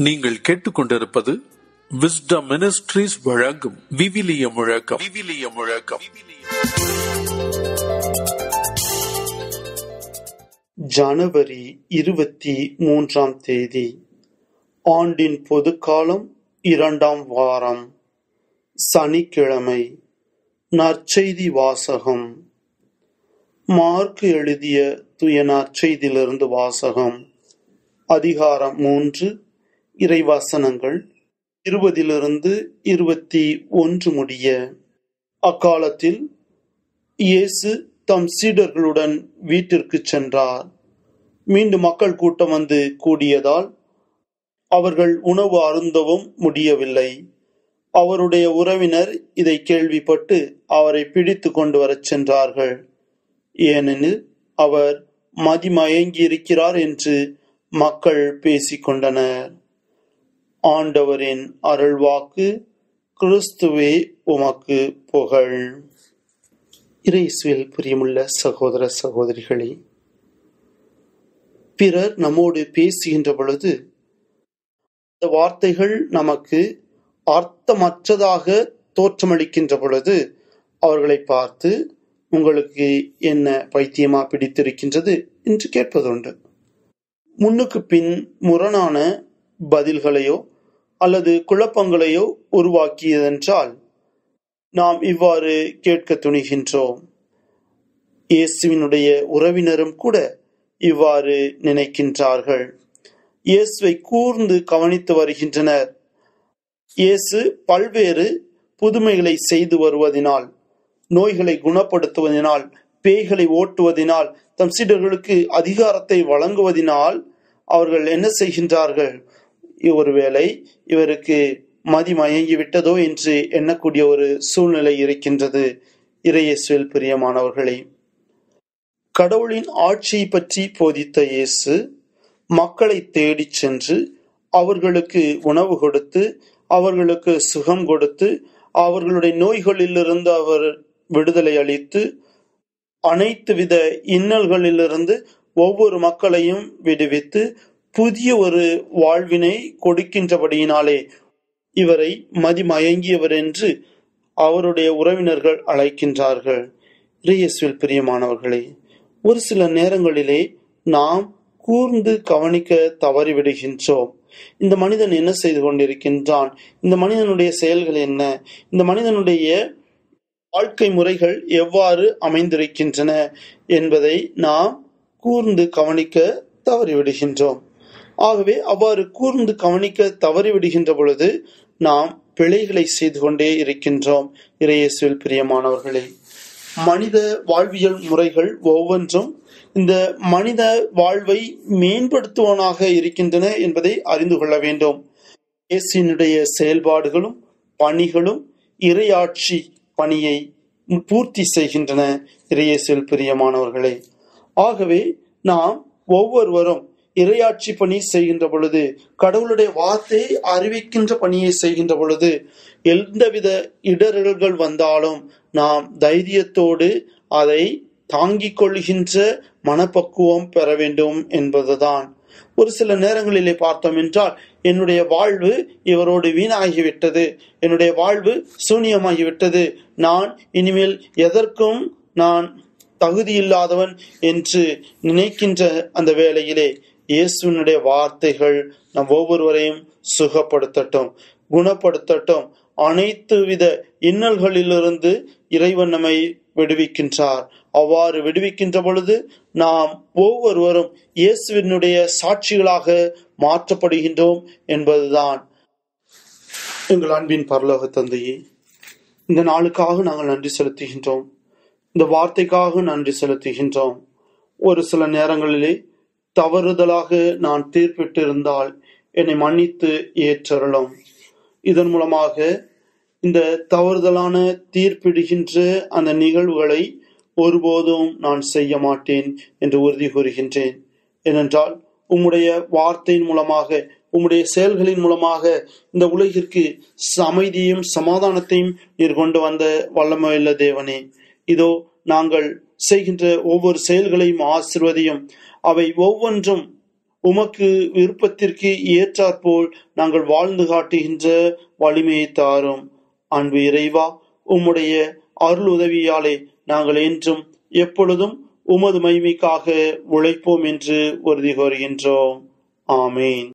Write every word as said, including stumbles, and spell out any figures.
நீங்கள் கேட்டுக்கொண்டிருப்பது wisdom ministries வழங்கும் விவிலிய முழக்கம். விவிலிய முழக்கம். ஜனவரி இருபத்தி மூன்றாம் தேதி, ஆண்டின் பொதுக்காலம், இரண்டாம் வாரம், சனிக்கிழமை. நற்செய்தி வாசகம். மார்க்கு எழுதிய தூய நற்செய்தியிலிருந்து வாசகம். அதிகாரம் மூன்று, இறைவசனங்கள் இருபதிலிருந்து இருபத்தி ஒன்று முடிய. அக்காலத்தில் இயேசு தம் சீடர்களுடன் வீட்டிற்கு சென்றார். மீண்டும் மக்கள் கூட்டம் வந்து கூடியதால் அவர்கள் உணவு அருந்தவும் முடியவில்லை. அவருடைய உறவினர் இதை கேள்விப்பட்டு அவரை பிடித்து கொண்டு வரச் சென்றார்கள். ஏனெனில் அவர் மதிமயங்கி இருக்கிறார் என்று மக்கள் பேசிக்கொண்டனர். ஆண்டவரின் அருள்வாக்கு. கிறிஸ்துவே உமக்கு புகழ். இயேசுவில் பிரியமுள்ள சகோதர சகோதரிகளே, பிறர் நம்மோடு பேசுகின்ற பொழுது இந்த வார்த்தைகள் நமக்கு அர்த்தமற்றதாக தோற்றமளிக்கின்ற பொழுது அவர்களை பார்த்து, உங்களுக்கு என்ன பைத்தியமா பிடித்திருக்கின்றது என்று கேட்பதுண்டு. முன்னுக்கு பின் முரணான பதில்களையோ அல்லது குழப்பங்களையோ உருவாக்கியதென்றால் நாம் இவ்வாறு கேட்க துணிகின்றோம். இயேசுவினுடைய உறவினரும் கூட இவ்வாறு நினைக்கின்றார்கள். இயேசுவை கூர்ந்து கவனித்து வருகின்றனர். இயேசு பல்வேறு புதுமைகளை செய்து வருவதினால், நோய்களை குணப்படுத்துவதனால், பேய்களை ஓட்டுவதினால், தம் சீடர்களுக்கு அதிகாரத்தை வழங்குவதினால் அவர்கள் என்ன செய்கின்றார்கள்? ஒருவேளை இவருக்கு மதி மயங்கி விட்டதோ என்று எண்ணக்கூடிய ஒரு சூழ்நிலை இருக்கின்றது. இறையேசுவில் பிரியமானவர்களே, கடவுளின் ஆட்சியை பற்றி போதித்த இயேசு மக்களை தேடிச் சென்று அவர்களுக்கு உணவு கொடுத்து, அவர்களுக்கு சுகம் கொடுத்து, அவர்களுடைய நோய்களிலிருந்து அவர் விடுதலை அளித்து, அனைத்து வித இன்னல்களிலிருந்து ஒவ்வொரு மக்களையும் விடுவித்து புதிய ஒரு வாழ்வினை கொடுக்கின்றபடியினாலே இவரை மதிமயங்கியவர் என்று அவருடைய உறவினர்கள் அழைக்கின்றார்கள். இயேசுவில் பிரியமானவர்களே, ஒரு சில நேரங்களிலே நாம் கூர்ந்து கவனிக்க தவறிவிடுகின்றோம். இந்த மனிதன் என்ன செய்து கொண்டிருக்கின்றான்? இந்த மனிதனுடைய செயல்கள் என்ன? இந்த மனிதனுடைய வாழ்க்கை முறைகள் எவ்வாறு அமைந்திருக்கின்றன என்பதை நாம் கூர்ந்து கவனிக்க தவறிவிடுகின்றோம். ஆகவே அவ்வாறு கூர்ந்து கவனிக்க தவறிவிடுகின்ற பொழுது நாம் பிழைகளை செய்து கொண்டே இருக்கின்றோம். இறையேசுவில் பிரியமானவர்களே, மனித வாழ்வியல் முறைகள் ஒவ்வொன்றும் இந்த மனித வாழ்வை மேம்படுத்துவனாக இருக்கின்றன என்பதை அறிந்து கொள்ள வேண்டும். இயேசுவினுடைய செயல்பாடுகளும் பணிகளும் இறையாட்சி பணியை பூர்த்தி செய்கின்றன. இறையேசுவில் பிரியமானவர்களே, ஆகவே நாம் ஒவ்வொருவரும் இறையாட்சி பணி செய்கின்ற பொழுது, கடவுளுடைய வார்த்தையை அறிவிக்கின்ற பணியை செய்கின்ற பொழுது, எந்தவித இடர்கள் வந்தாலும் நாம் தைரியத்தோடு அதை தாங்கிக் கொள்கின்ற மனப்பக்குவம் பெற வேண்டும் என்பதுதான். ஒரு சில நேரங்களிலே பார்த்தோம் என்றால், என்னுடைய வாழ்வு இவரோடு வீணாகிவிட்டது, என்னுடைய வாழ்வு சூனியமாகிவிட்டது, நான் இனிமேல் எதற்கும் நான் தகுதியில்லாதவன் என்று நினைக்கின்ற அந்த வேளையிலே இயேசுவினுடைய வார்த்தைகள் நம் ஒவ்வொருவரையும் சுகப்படுத்தட்டும், குணப்படுத்தட்டும். அனைத்து வித இன்னல்களிலிருந்து இறைவன் நம்மை விடுவிக்கின்றார். அவ்வாறு விடுவிக்கின்ற பொழுது நாம் ஒவ்வொருவரும் இயேசுவினுடைய சாட்சிகளாக மாற்றப்படுகின்றோம் என்பதுதான். எங்கள் அன்பின் பரலோக தந்தையே, இந்த நாளுக்காக நாங்கள் நன்றி செலுத்துகின்றோம். இந்த வார்த்தைக்காக நன்றி செலுத்துகின்றோம். ஒரு சில நேரங்களிலே தவறுதலாக நான் தீர்ப்பிட்டு இருந்தால் என்னை மன்னித்து ஏற்றருளும். இதன் மூலமாக இந்த தவறுதலான தீர்ப்பிடுகின்ற அந்த நிகழ்வுகளை ஒருபோதும் நான் செய்ய மாட்டேன் என்று உறுதி கூறுகின்றேன். ஏனென்றால் உம்முடைய வார்த்தையின் மூலமாக, உம்முடைய செயல்களின் மூலமாக இந்த உலகிற்கு அமைதியையும் சமாதானத்தையும் நீர் கொண்டு வந்த வல்லமையுள்ள தேவனே, இதோ நாங்கள் செய்கின்ற ஒவ்வொரு செயல்களையும் ஆசீர்வதியும். அவை ஒவ்வொன்றும் உமக்கு விருப்பத்திற்கு ஏற்றாற்போல் நாங்கள் வாழ்ந்து காட்டுகின்ற வலிமையை தாரும். அன்பு இறைவா, உம்முடைய அருள் உதவியாலே நாங்கள் என்றும் எப்பொழுதும் உமது மகிமைக்காக உழைப்போம் என்று உறுதி கூறுகின்றோம். ஆமேன்.